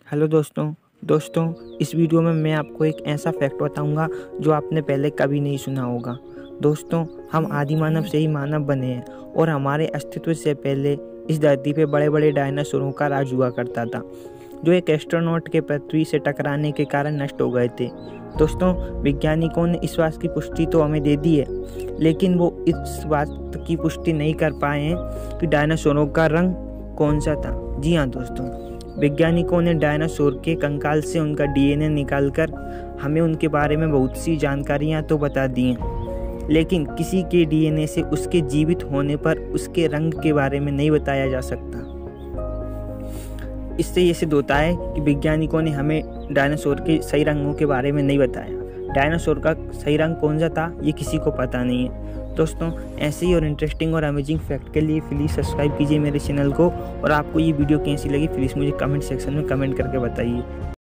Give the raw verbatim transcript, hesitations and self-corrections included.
Hello दोस्तों दोस्तों इस वीडियो में मैं आपको एक ऐसा फैक्ट बताऊंगा जो आपने पहले कभी नहीं सुना होगा। दोस्तों, हम आदि मानव से ही मानव बने हैं और हमारे अस्तित्व से पहले इस धरती पे बड़े बड़े डायनासोरों का राज हुआ करता था, जो एक एस्ट्रोनॉट के पृथ्वी से टकराने के कारण नष्ट हो गए थे। दोस्तों, वैज्ञानिकों ने इस बात की पुष्टि तो हमें दे दी है, लेकिन वो इस बात की पुष्टि नहीं कर पाए हैं कि डायनासोरों का रंग कौन सा था। जी हाँ दोस्तों, वैज्ञानिकों ने डायनासोर के कंकाल से उनका डीएनए निकालकर हमें उनके बारे में बहुत सी जानकारियाँ तो बता दी हैं, लेकिन किसी के डीएनए से उसके जीवित होने पर उसके रंग के बारे में नहीं बताया जा सकता। इससे ये सिद्ध होता है कि वैज्ञानिकों ने हमें डायनासोर के सही रंगों के बारे में नहीं बताया। डायनासोर का सही रंग कौन सा था ये किसी को पता नहीं है। दोस्तों, ऐसे ही और इंटरेस्टिंग और अमेजिंग फैक्ट के लिए प्लीज़ सब्सक्राइब कीजिए मेरे चैनल को, और आपको ये वीडियो कैसी लगी प्लीज़ मुझे कमेंट सेक्शन में कमेंट करके बताइए।